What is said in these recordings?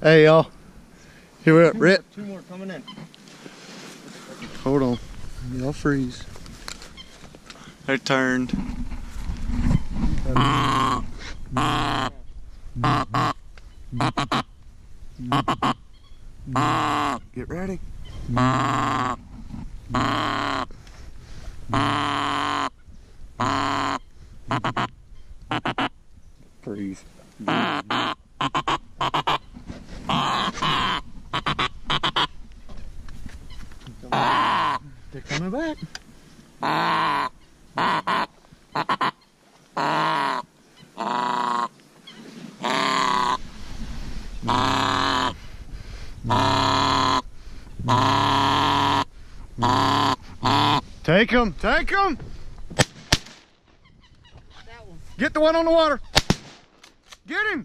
Hey y'all, here we're at Rip. Two more coming in. Hold on, y'all freeze. They turned. Get ready. Freeze. They're coming back. Take him, take him. Get the one on the water. Get him.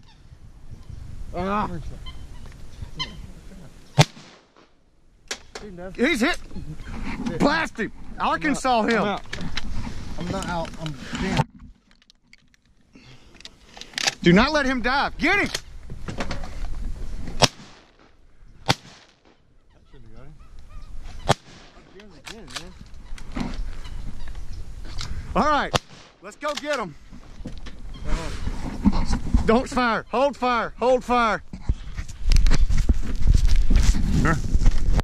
He's hit. Blast him. Arkansas him. I'm not out. I'm down. Do not let him dive. Get him. That should be good. Again, man. All right, let's go get him. Don't fire. Hold fire. Hold fire.